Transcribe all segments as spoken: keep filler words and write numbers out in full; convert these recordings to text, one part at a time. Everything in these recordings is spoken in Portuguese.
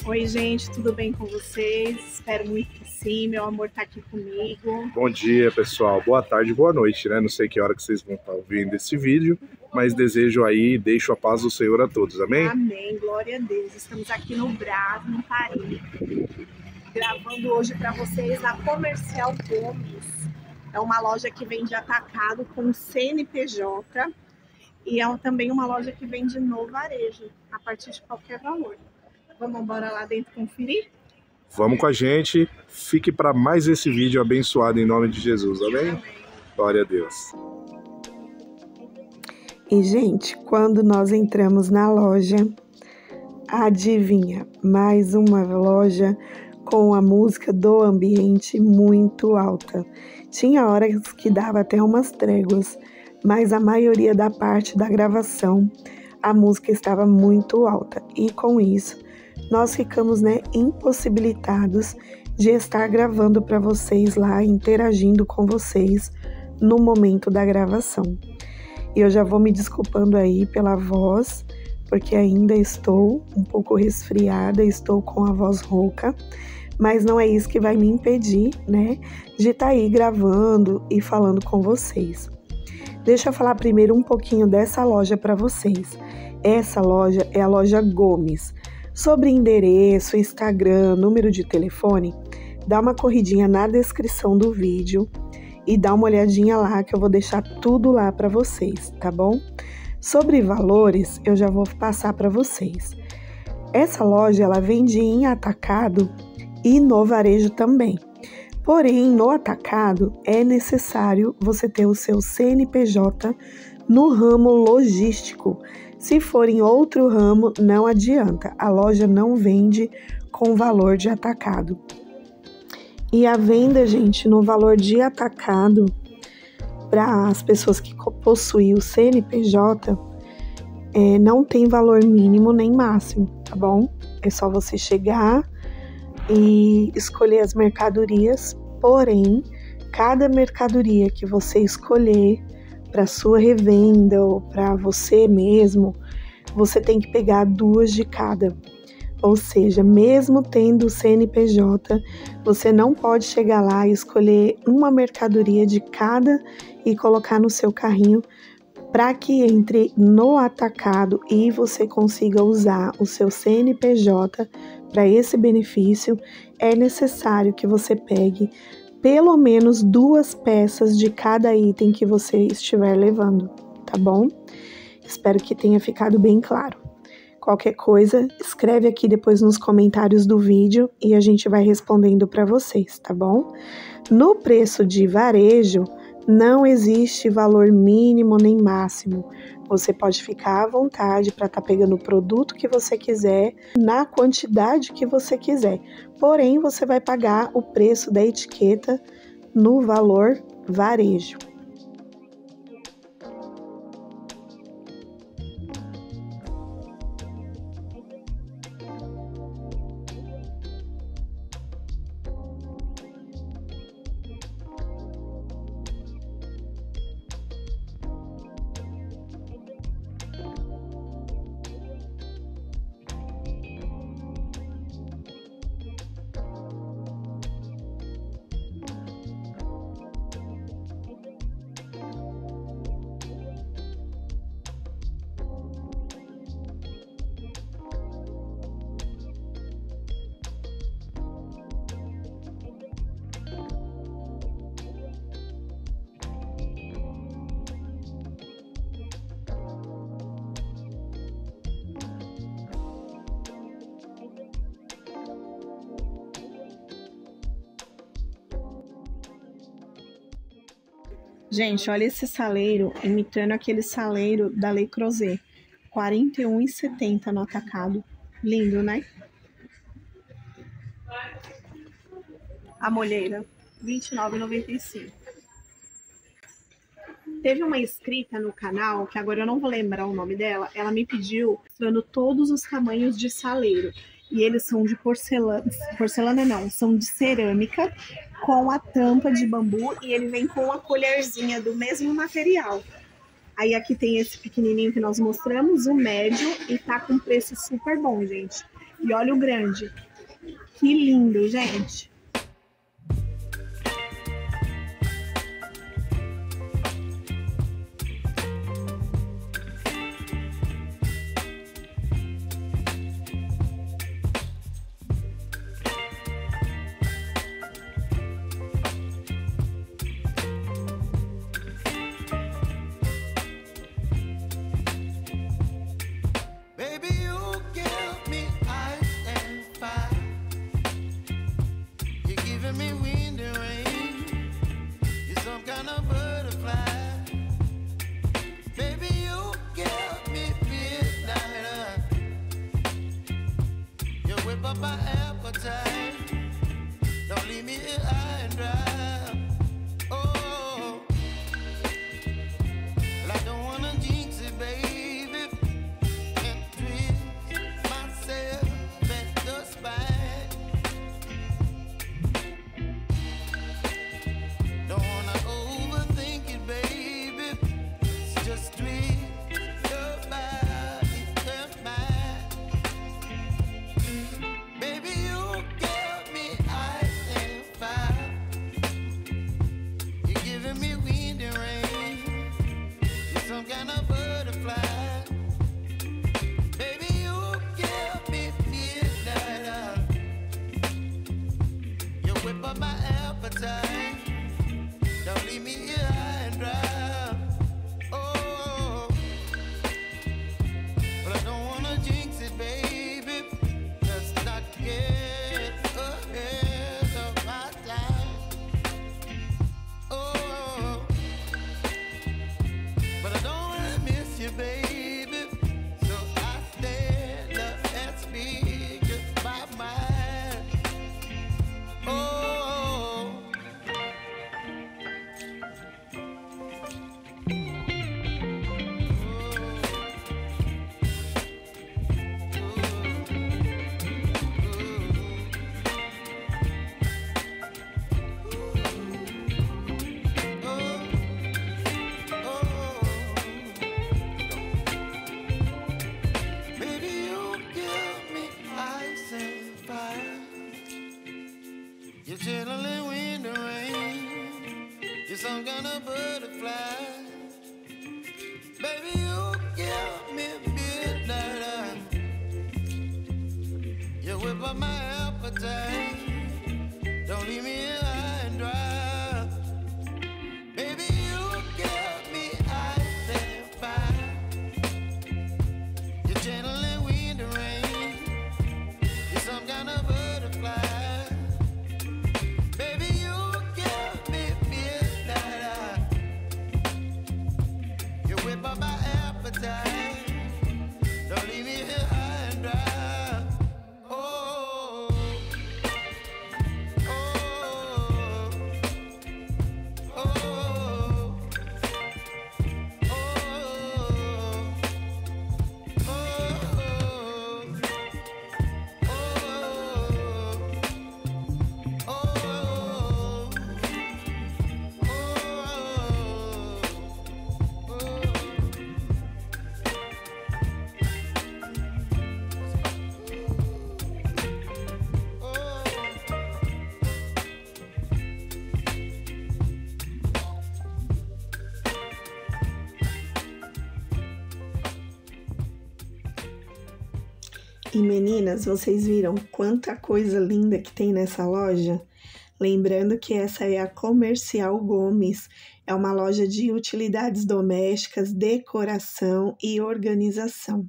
Oi, gente, tudo bem com vocês? Espero muito que sim, meu amor tá aqui comigo. Bom dia, pessoal. Boa tarde, boa noite, né? Não sei que hora que vocês vão estar ouvindo esse vídeo, mas desejo aí, deixo a paz do Senhor a todos, amém? Amém, glória a Deus. Estamos aqui no Brás, no Paris, gravando hoje para vocês a Comercial Gomes. É uma loja que vende atacado com C N P J e é também uma loja que vende no varejo, a partir de qualquer valor. Vamos embora lá dentro conferir? Vamos com a gente, fique para mais esse vídeo abençoado em nome de Jesus, amém? Amém. Glória a Deus. E, gente, quando nós entramos na loja, adivinha, mais uma loja com a música do ambiente muito alta. Tinha horas que dava até umas tréguas, mas a maioria da parte da gravação, a música estava muito alta. E com isso, nós ficamos, né, impossibilitados de estar gravando para vocês lá, interagindo com vocês no momento da gravação. E eu já vou me desculpando aí pela voz, porque ainda estou um pouco resfriada, estou com a voz rouca, mas não é isso que vai me impedir, né, de estar aí gravando e falando com vocês. Deixa eu falar primeiro um pouquinho dessa loja para vocês. Essa loja é a loja Gomes. Sobre endereço, Instagram, número de telefone, dá uma corridinha na descrição do vídeo e dá uma olhadinha lá que eu vou deixar tudo lá para vocês, tá bom? Sobre valores, eu já vou passar para vocês. Essa loja, ela vende em atacado e no varejo também. Porém, no atacado, é necessário você ter o seu C N P J no ramo logístico. Se for em outro ramo, não adianta. A loja não vende com valor de atacado. E a venda, gente, no valor de atacado, para as pessoas que possuem o C N P J, é, não tem valor mínimo nem máximo, tá bom? É só você chegar e escolher as mercadorias, porém, cada mercadoria que você escolher para sua revenda ou para você mesmo, você tem que pegar duas de cada. Ou seja, mesmo tendo o C N P J, você não pode chegar lá e escolher uma mercadoria de cada e colocar no seu carrinho para que entre no atacado e você consiga usar o seu C N P J para esse benefício. É necessário que você pegue pelo menos duas peças de cada item que você estiver levando, tá bom? Espero que tenha ficado bem claro. Qualquer coisa, escreve aqui depois nos comentários do vídeo e a gente vai respondendo para vocês, tá bom? No preço de varejo, não existe valor mínimo nem máximo. Você pode ficar à vontade para estar tá pegando o produto que você quiser, na quantidade que você quiser. Porém, você vai pagar o preço da etiqueta no valor varejo. Gente, olha esse saleiro imitando aquele saleiro da Le Creuset. quarenta e um reais e setenta centavos no atacado. Lindo, né? A molheira, vinte e nove reais e noventa e cinco centavos. Teve uma inscrita no canal, que agora eu não vou lembrar o nome dela, ela me pediu mostrando todos os tamanhos de saleiro. E eles são de porcelana, porcelana não, são de cerâmica, com a tampa de bambu, e ele vem com a colherzinha do mesmo material. Aí aqui tem esse pequenininho que nós mostramos, o médio, e tá com preço super bom, gente. E olha o grande. Que lindo, gente. E meninas, vocês viram quanta coisa linda que tem nessa loja? Lembrando que essa é a Comercial Gomes, é uma loja de utilidades domésticas, decoração e organização.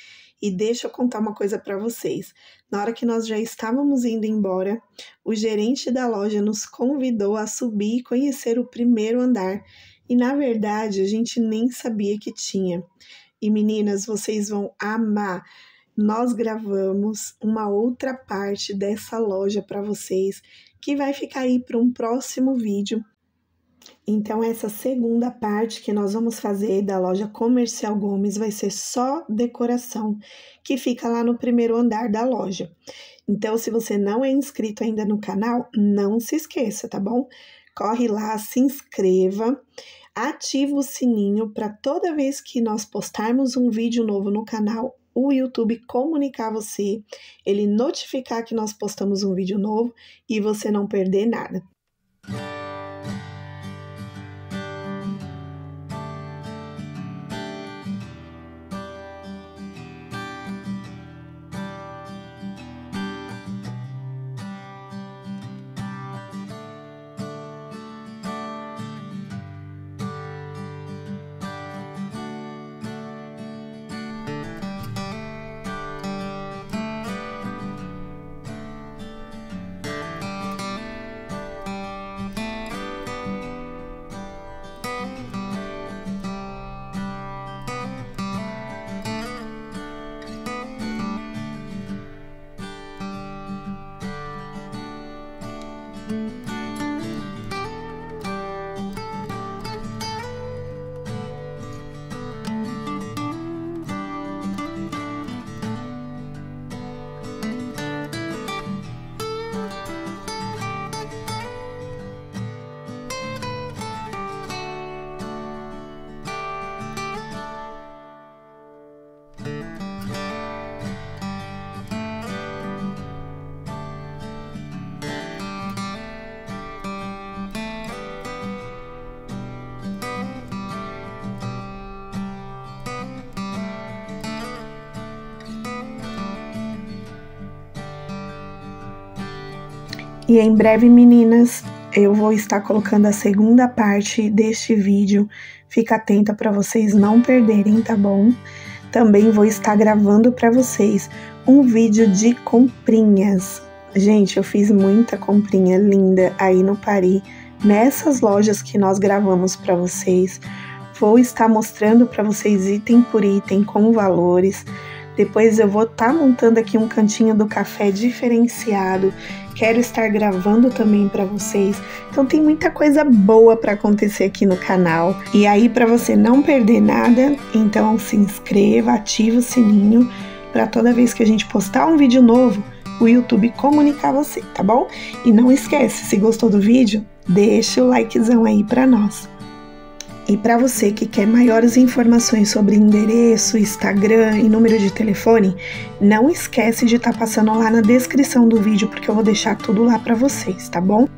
E deixa eu contar uma coisa para vocês. Na hora que nós já estávamos indo embora, o gerente da loja nos convidou a subir e conhecer o primeiro andar. E na verdade, a gente nem sabia que tinha. E meninas, vocês vão amar. Nós gravamos uma outra parte dessa loja para vocês, que vai ficar aí para um próximo vídeo. Então, essa segunda parte que nós vamos fazer da loja Comercial Gomes vai ser só decoração, que fica lá no primeiro andar da loja. Então, se você não é inscrito ainda no canal, não se esqueça, tá bom? Corre lá, se inscreva, ativa o sininho para toda vez que nós postarmos um vídeo novo no canal, o YouTube comunicar você, ele notificar que nós postamos um vídeo novo e você não perder nada. E em breve, meninas, eu vou estar colocando a segunda parte deste vídeo. Fica atenta para vocês não perderem, tá bom? Também vou estar gravando para vocês um vídeo de comprinhas. Gente, eu fiz muita comprinha linda aí no Paris, nessas lojas que nós gravamos para vocês. Vou estar mostrando para vocês item por item com valores. Depois eu vou estar montando aqui um cantinho do café diferenciado. Quero estar gravando também para vocês. Então tem muita coisa boa para acontecer aqui no canal. E aí, para você não perder nada, então se inscreva, ative o sininho para toda vez que a gente postar um vídeo novo, o YouTube comunicar você, tá bom? E não esquece, se gostou do vídeo, deixa o likezão aí para nós. E para você que quer maiores informações sobre endereço, Instagram e número de telefone, não esquece de estar passando lá na descrição do vídeo, porque eu vou deixar tudo lá para vocês, tá bom?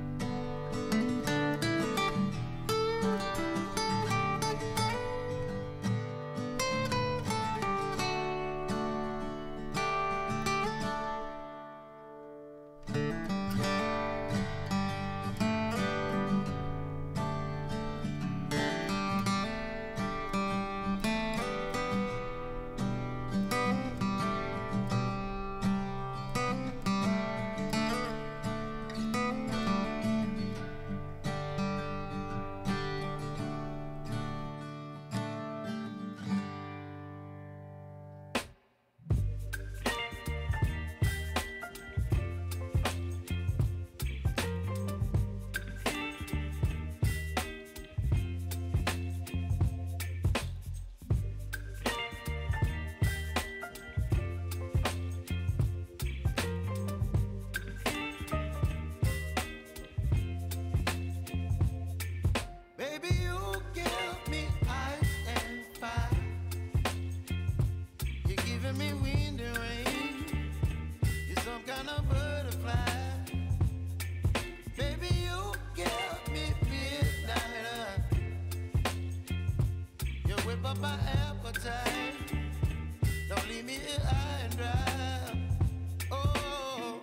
My appetite, don't leave me here high and dry. Oh,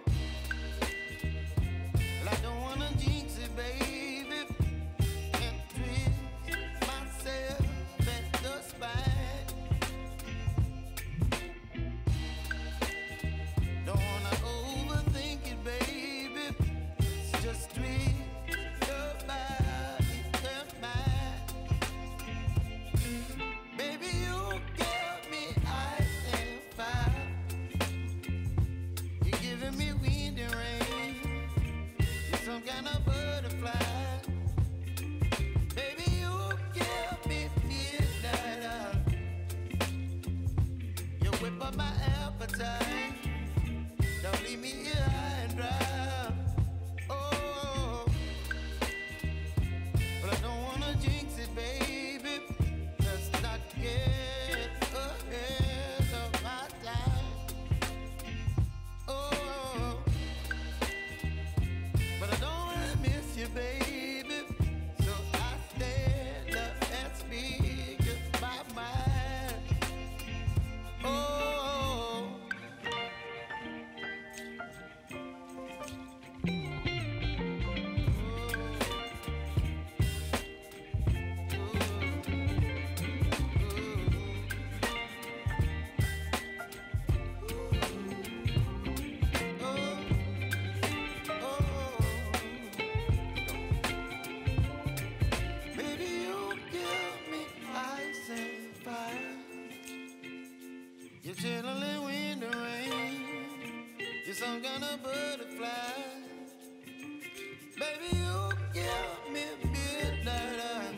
well, I don't wanna jinx it, baby, and twist myself at the spine. You're chilling wind and rain. You're some kind of butterfly. Baby, you give me midnight.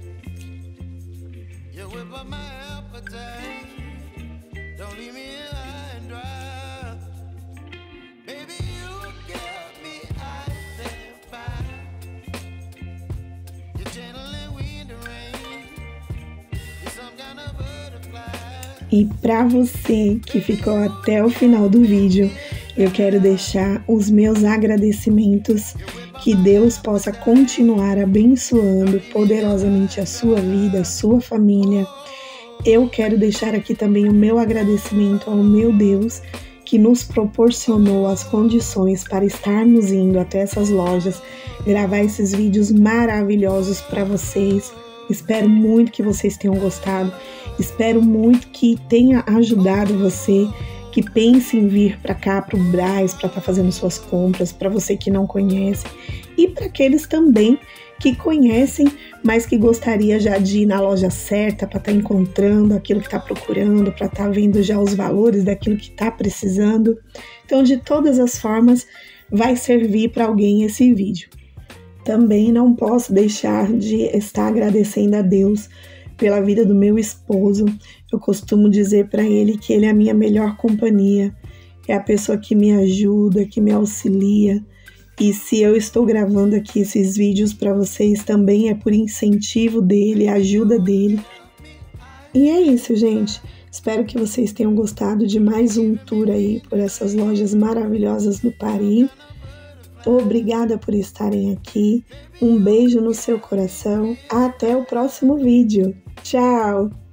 You whip up my appetite. Don't leave me here high and dry. Baby, you give me ice and fire. You're channeling wind and rain. You're some kind of butterfly. E para você que ficou até o final do vídeo, eu quero deixar os meus agradecimentos. Que Deus possa continuar abençoando poderosamente a sua vida, a sua família. Eu quero deixar aqui também o meu agradecimento ao meu Deus, que nos proporcionou as condições para estarmos indo até essas lojas, gravar esses vídeos maravilhosos para vocês. Espero muito que vocês tenham gostado. Espero muito que tenha ajudado você, que pense em vir para cá, para o Brás, para estar fazendo suas compras, para você que não conhece, e para aqueles também que conhecem, mas que gostaria já de ir na loja certa para estar encontrando aquilo que está procurando, para estar vendo já os valores daquilo que está precisando. Então, de todas as formas, vai servir para alguém esse vídeo. Também não posso deixar de estar agradecendo a Deus pela vida do meu esposo. Eu costumo dizer para ele que ele é a minha melhor companhia, é a pessoa que me ajuda, que me auxilia. E se eu estou gravando aqui esses vídeos para vocês, também é por incentivo dele, ajuda dele. E é isso, gente. Espero que vocês tenham gostado de mais um tour aí por essas lojas maravilhosas no Paris. Obrigada por estarem aqui. Um beijo no seu coração. Até o próximo vídeo. Tchau!